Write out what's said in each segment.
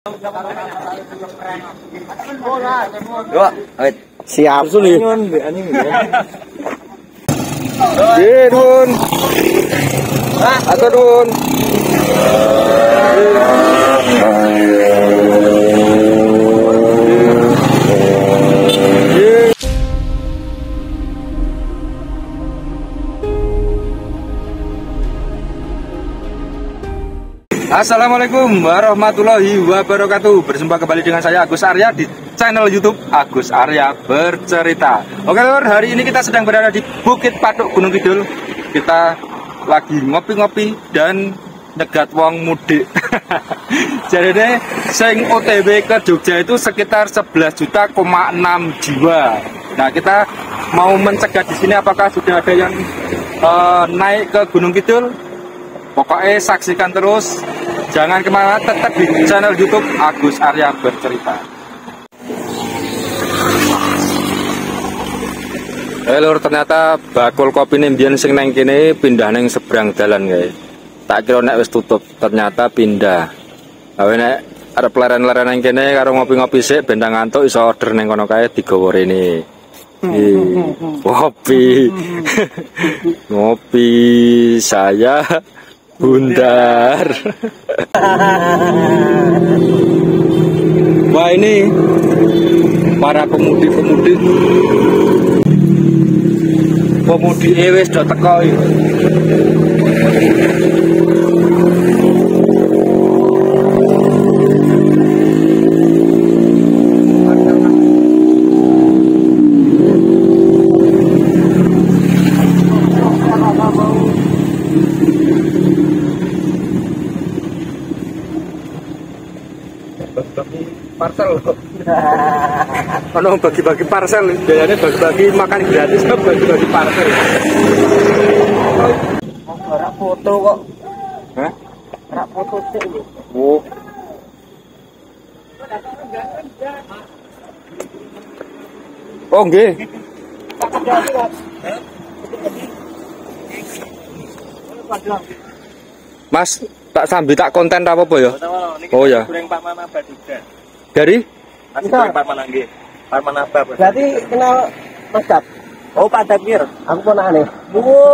Siap. Nun. Atau nun. Assalamualaikum warahmatullahi wabarakatuh. Berjumpa kembali dengan saya Agus Arya di channel YouTube Agus Arya Bercerita. Oke lor, hari ini kita sedang berada di Bukit Patuk Gunung Kidul. Kita lagi ngopi-ngopi dan nyegat wong mudik. Jadi deh, sing OTW ke Jogja itu sekitar 11,6 juta jiwa. Nah, kita mau mencegat di sini apakah sudah ada yang naik ke Gunung Kidul. Pokoknya saksikan terus, jangan kemana, tetap di channel YouTube Agus Arya Bercerita. Lur, ternyata bakul kopi ini mbiyen sing neng kene pindah neng seberang dalan guys. Tak kira nek wis tutup, ternyata pindah. Awe nek arep leren-leren neng kene karo ngopi-ngopi sik ben ngantuk iso order neng kono kae digawa rene. Ngopi. Ngopi saya bundar. Wah, ini para pemudi-pemudi wis do teko iki. Parcel kalau bagi-bagi parcel biasanya bagi-bagi makan gratis tuh bagi-bagi parcel. Rak foto kok. Hah? Rak foto sih. Oh. Oh nggih. Mas, tak sambil tak konten apa ya? Oh ya. Dari? Nasi goreng Parmanangge. Parmanaba. Berarti kenal Mas Dap? Oh, Pak Dapir. Aku ponakane. Oh,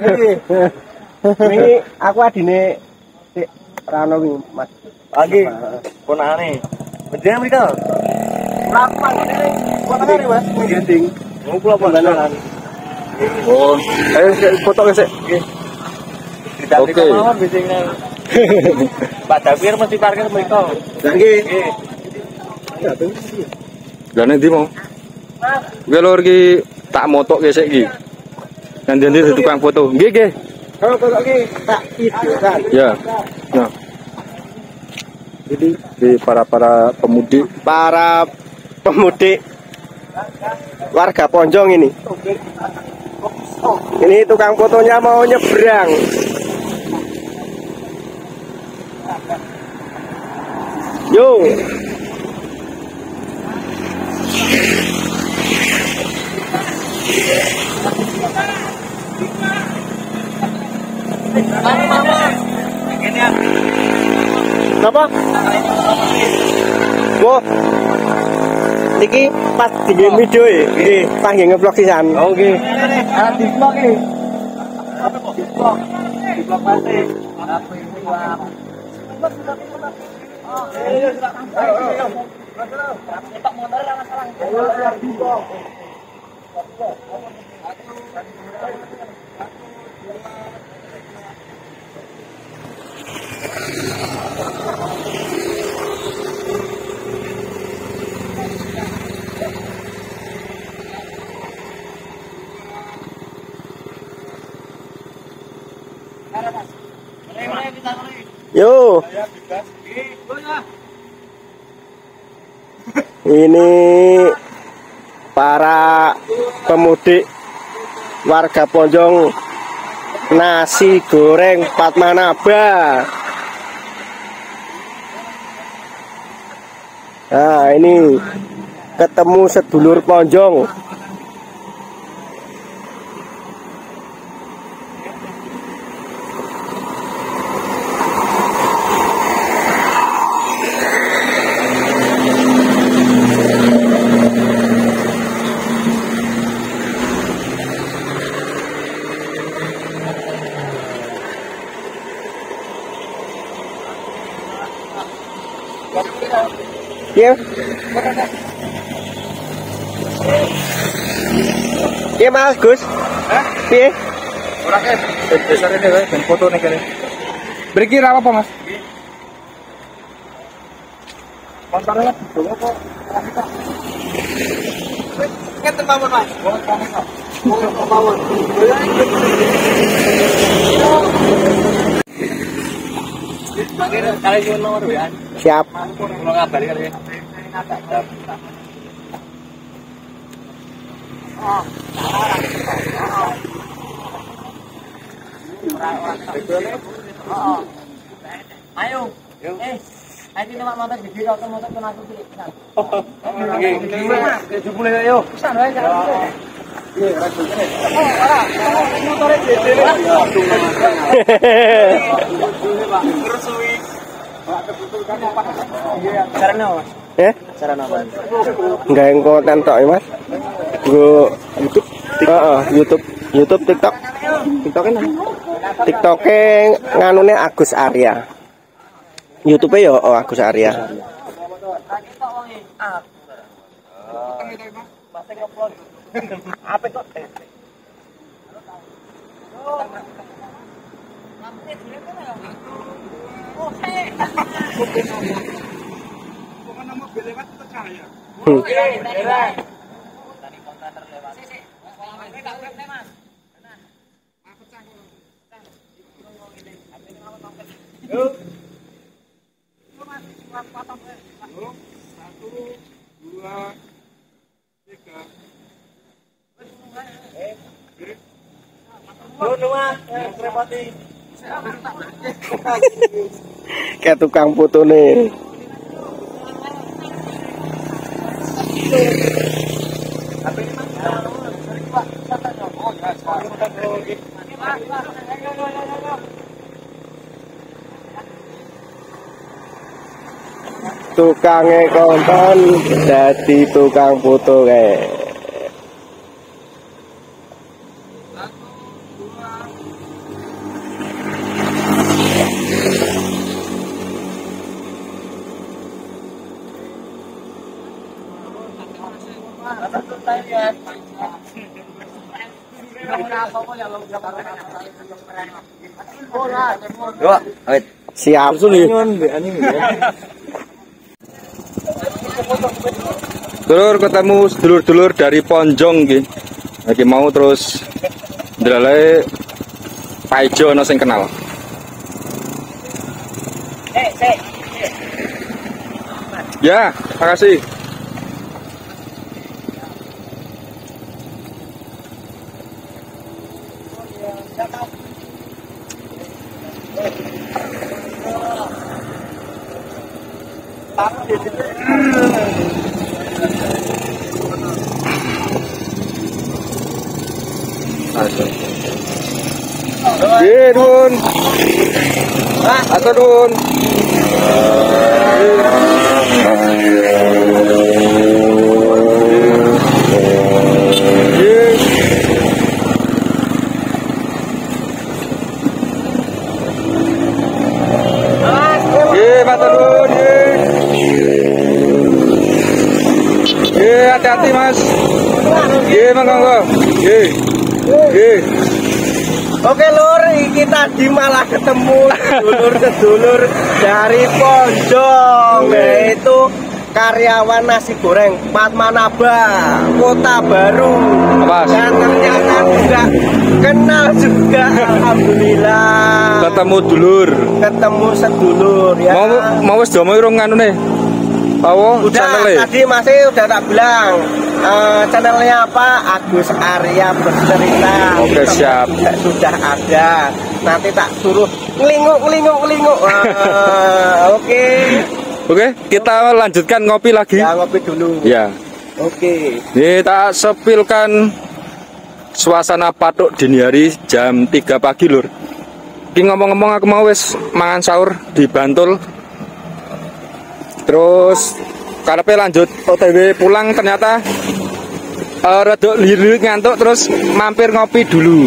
ini aku adine si Rano iki, Mas. Lagi ponakane. Bedene mriko. Lapan ini ponakane, Mas. Gending. Oh, kula pondalan. Oh, ayo foto sik. Nggih. Oke. Pak Dapir mesti parkir mriko. Nggih. Gane ndi mau? Kuwi lho iki tak motokke sik iki. Nanti di tukang foto. Nggih, nggih. Kalau foto iki tak videokan. Ya. Nah. Jadi di para pemudik, warga Ponjong ini. Ini tukang fotonya mau nyebrang. Yo. Apa? Wah, niki pas di video ya, panggil nge-vlog sisan. Oke. Di vlog e. Di vlog pasti. Pak motor lah masalah. Yo. Ini para pemudik warga Ponjong nasi goreng Padmanaba. Nah, ini ketemu sedulur Ponjong. Iya. Iya Mas Gus. Hah? Piye? Ora ke besar ini wae ben foto nih kene. Mriki ra apa, Mas? Kontane lah dulu kok. Ngeten mawon, Mas. Mawon. Siap. Kalau ngabari kali ya. Ayo. Ayo numpak motor gede kok motor kena aku cilik. Nggih. Jebule ayo. Pisan wae kan. Motore gede. Carane apa, Mas? Carane apa? Enggak yang konten tok ya Mas. Go YouTube. YouTube, TikTok. TikToknya nganune Agus Arya. YouTube ya Agus Arya. Apa kok? Kayak tukang foto nih. Tukangnya konten jadi tukang foto kayak. Siap. Dulur ketemu sedulur-dulur dari Ponjong nggih. Lagi mau terus ndelale Paijo ono sing kenal. Ya, makasih. Dun. Atau dun. Hati-hati Mas. Monggo. Oke Lur, kita di malah ketemu sedulur-sedulur dari Ponjong, yaitu karyawan nasi goreng Padmanaba, Kota Baru. Dan ternyata juga kenal juga, alhamdulillah. Ketemu dulur. Ketemu sedulur ya. Mau wis domo urung nganune. Udah, channelnya? tadi masih udah tak bilang channelnya apa, Agus Arya Bercerita. Oke, siap. Sudah ada, nanti tak suruh ngelinguk. Oke, kita lanjutkan ngopi lagi. Ya, ngopi dulu. Ya. Oke. Ini tak sepilkan suasana patok dini hari jam 3 pagi Lur. Ini ngomong-ngomong aku mau wis mangan sahur di Bantul. Terus karepe lanjut OTW pulang, ternyata rada liru ngantuk, terus mampir ngopi dulu.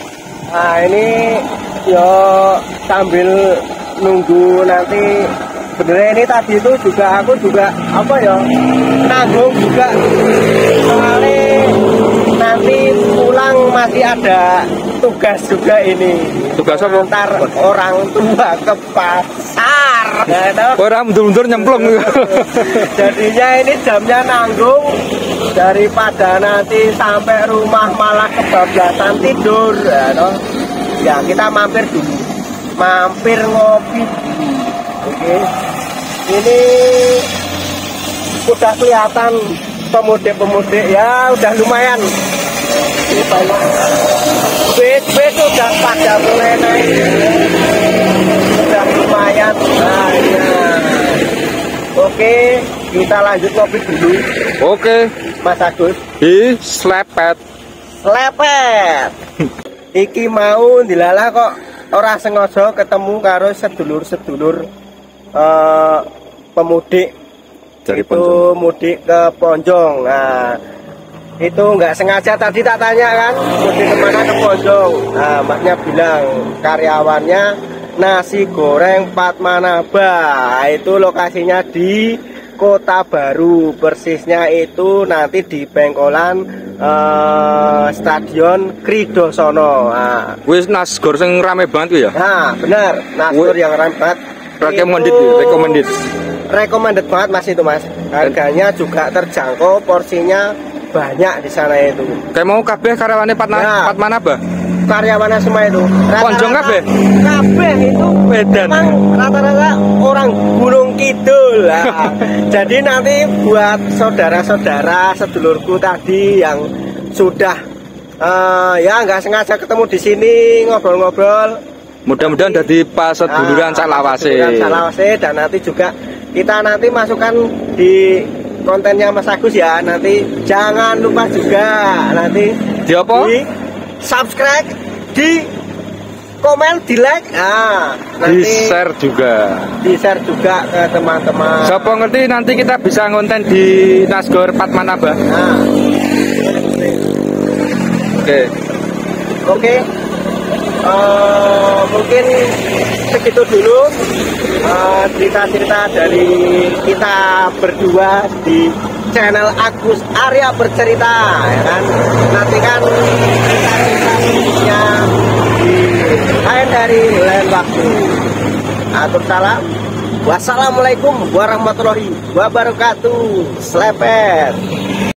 Nah ini yo sambil nunggu nanti sebenarnya ini tadi itu juga aku juga apa ya nanggung juga soalnya nanti pulang masih ada tugas juga ini. Tugas apa? Ntar orang tua ke pasar. Nah, Orang mundur-mundur nyemplung. jadinya ini jamnya nanggung daripada nanti sampai rumah malah kebablasan tidur. Ya kita mampir dulu, mampir ngopi dulu. Oke. Ini udah kelihatan pemudik-pemudik ya, udah lumayan. Ini banyak bis udah pada mulai naik, udah lumayan. Nah, ya. Oke, kita lanjut ngopi dulu. Oke, Mas Agus. di Slepet. Lepet. Iki mau dilala kok ora sengaja ketemu karo sedulur-sedulur pemudik Dari itu mudik ke Ponjong. Nah, itu nggak sengaja tadi tak tanya kan mudik kemana ke Ponjong. Nah, maknya bilang karyawannya nasi goreng Padmanaba. Itu lokasinya di Kota Baru, persisnya itu nanti di pengkolan Stadion Kridosono. Nah, Wis nasgor sing rame banget ya. nah benar, nasgor yang ramai banget. Recommended Itu ya, recommended. recommended banget mas itu mas. Harganya juga terjangkau, porsinya banyak di sana itu. Kayak mau kabeh karyawane Ya. Padmanaba. Karyawannya semua itu. Ponjong kabeh? Kabeh itu Medan. memang rata-rata orang Gunung Kidul. Nah, jadi nanti buat saudara-saudara sedulurku tadi yang sudah ya nggak sengaja ketemu di sini ngobrol-ngobrol. Mudah-mudahan dari pas seduluran Salawase. Seduluran Salawase, dan nanti juga kita nanti masukkan di kontennya Mas Agus ya. Nanti jangan lupa juga nanti Di apa? di subscribe, di komen, di like. Nah, Di nanti share juga. di share juga ke teman-teman. Siapa ngerti nanti kita bisa ngonten di Nasgor Padmanaba. Nah, Oke. oke. Mungkin segitu dulu cerita-cerita dari kita berdua di channel Agus Arya Bercerita, ya kan? Nanti kan cerita-cerita di lain dari lain waktu. Atur salam. Wassalamualaikum warahmatullahi wabarakatuh. Slepet.